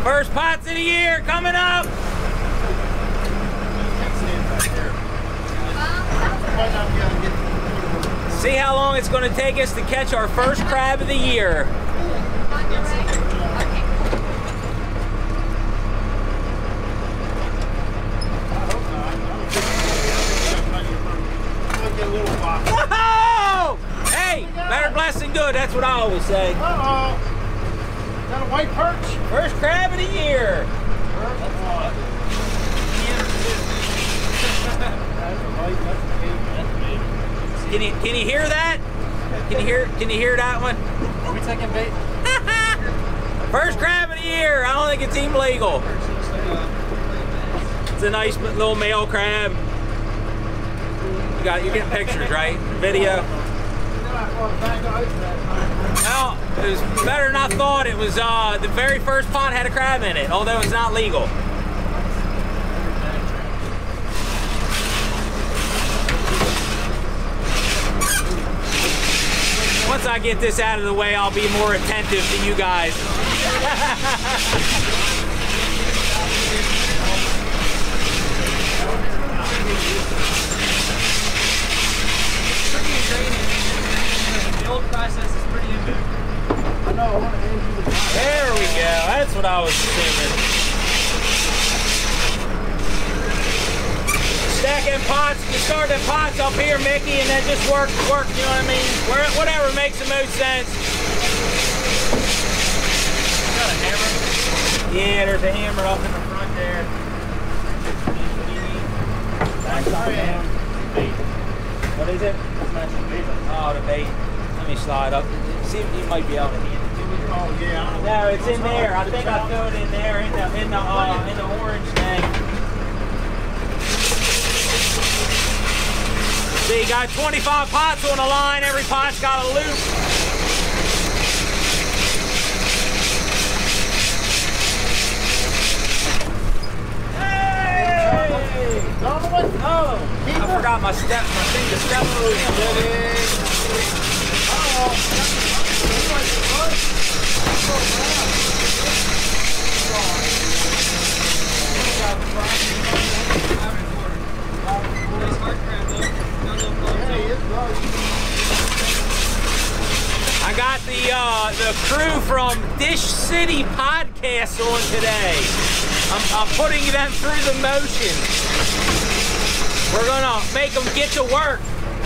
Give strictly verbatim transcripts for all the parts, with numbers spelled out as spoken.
First pots of the year coming up. See how long it's going to take us to catch our first crab of the year. Whoa! Hey, better blessed than good. That's what I always say. Uh-oh. Is that a white perch? First crab of the year. Can you can you hear that? Can you hear can you hear that one? Are we taking bait? First crab of the year. I don't think it's even legal. It's a nice little male crab. You got you're getting pictures, right? Video. Well, it was better than I thought. It was uh, the very first pot had a crab in it, although it's not legal. Once I get this out of the way, I'll be more attentive to you guys. The old process is pretty intimate. I know, I want to hand you the pot. There we go. That's what I was assuming. Stacking pots, you start the pots up here, Mickey, and then just work, work, you know what I mean? Where, whatever makes the most sense. Got a hammer? Yeah, there's a hammer up in the front there. That's not down. What is it? Oh, the bait. Let me slide up. See if you might be able to hand it to me. Oh, yeah. No, it's in there. I think I threw it in there in the in the uh, in the orange thing. So you got twenty-five pots on the line. Every pot's got a loop. Hey! Oh, I forgot my step. My thing to step through. I got the uh, the crew from Dish City Podcast on today. I'm, I'm putting them through the motion. We're gonna make them get to work.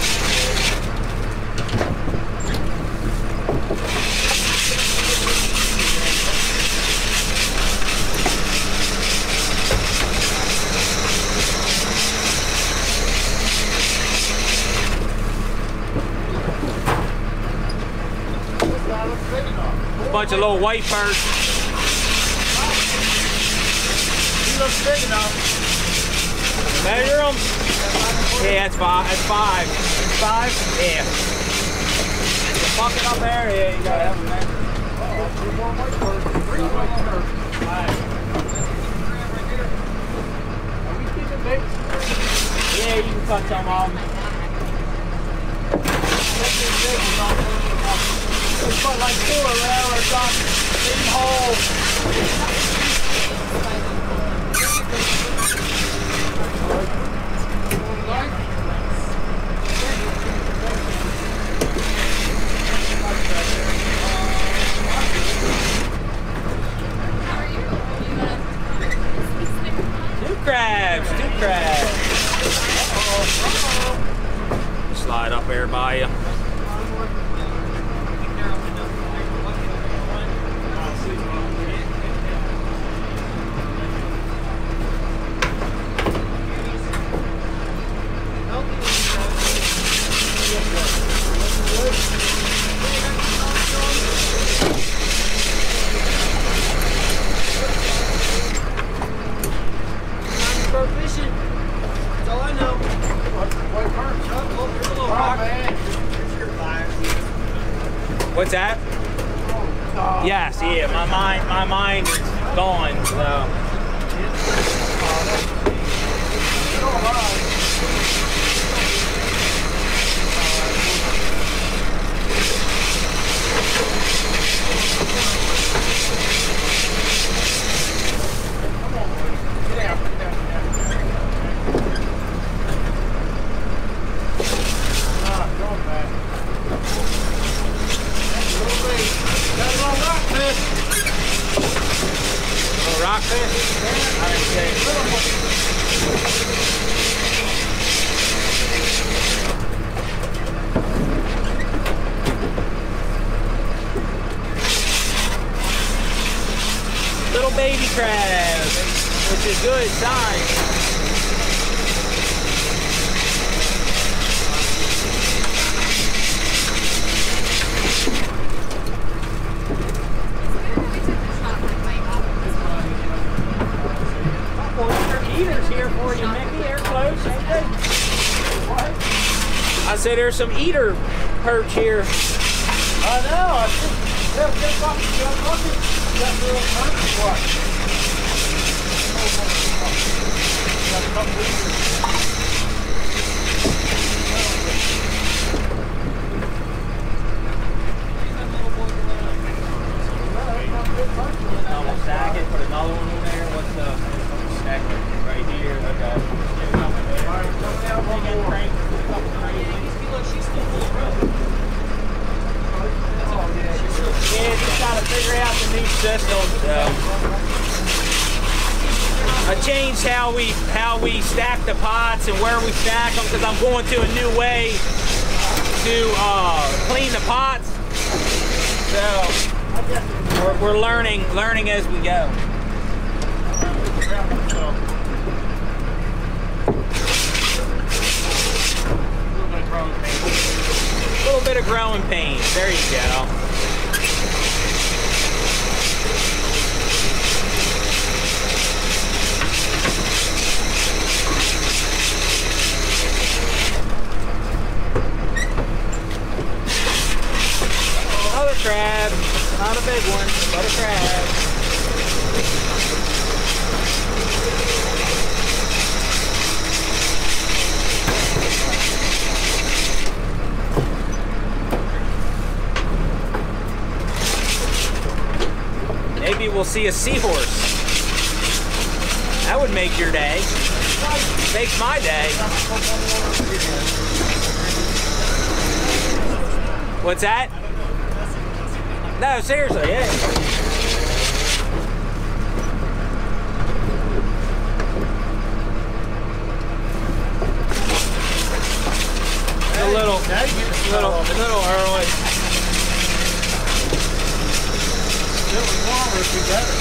Bunch of little white birds. He looks big enough. Measure them. Yeah, that's five. That's five. Five? Yeah. The bucket up there. Yeah, you gotta have a measure. Oh, three more white birds. Three white birds. Five. Are we keeping bait? Yeah, you can cut some off. Just put like two around or something. Big hole. Two crabs, two crabs. Uh-oh. Slide up there by you. Fishing. That's all I know. White birds. Oh, there's a little Oh, rock. man. What's that? Oh, Yes, yeah. My mind, my mind is gone. So. rockfish? I didn't see it. Little baby crab, which is good sign. Eaters here for you, Mickey. They're close, ain't they? What? I said there's some eater perch here. I know. I think they're just fucking young looking. That little perch is what? Got a couple eaters. I'll stack it, put another one in there. What's the stack it right here? Okay. Alright, come down one more. She's still full of rope. Yeah, just gotta figure out the new system. So. I changed how we how we stack the pots and where we stack them because I'm going to a new way to uh, clean the pots. So. We're, we're learning, learning as we go. A little bit of growing pains. There you go. Another crab. Not a big one, but a crab. Maybe we'll see a seahorse. That would make your day. Makes my day. What's that? No, seriously, yeah. A little, little, little early. Little warmer would be better.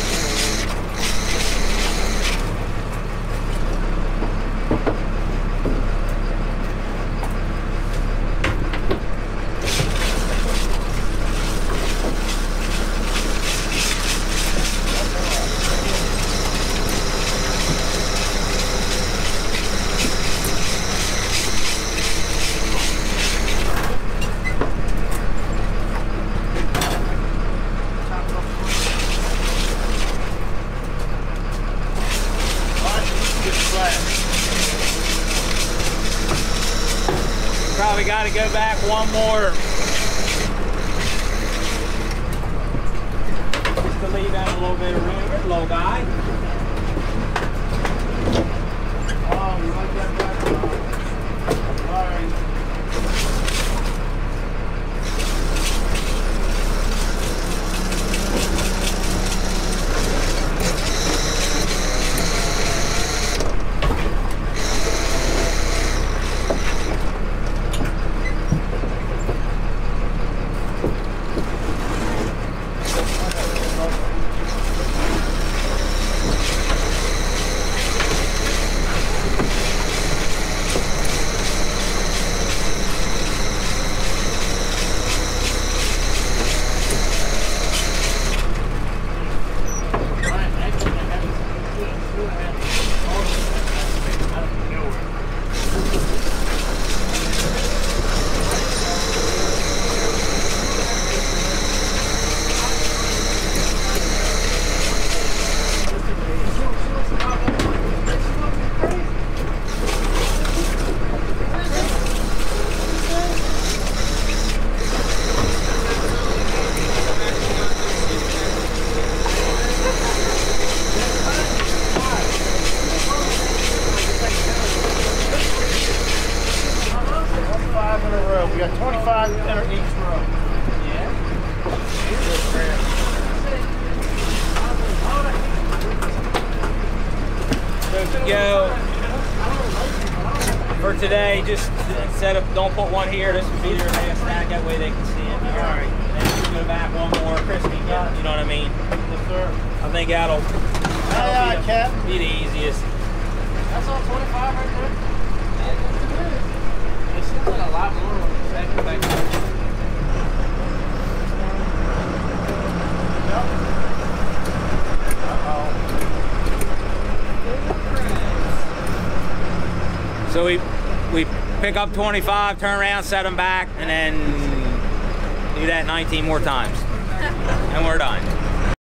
Probably got to go back one more. Just to leave out a little bit of room. There's a little guy. Oh, you like that back? All right. for today, just instead of, don't put one here, this would be their last stack, that way they can see it here. Alright. And then just go back one more, Chris can get, you know what I mean? Yes, sir. I think that'll, Aye, aye, that'll Captain. be, the, be the easiest. That's all twenty-five right there. It seems like a lot more when you back back there. So we we pick up twenty-five, turn around, set them back, and then do that nineteen more times. And we're done.